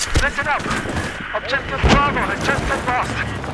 Listen up! Objective Bravo has just been lost.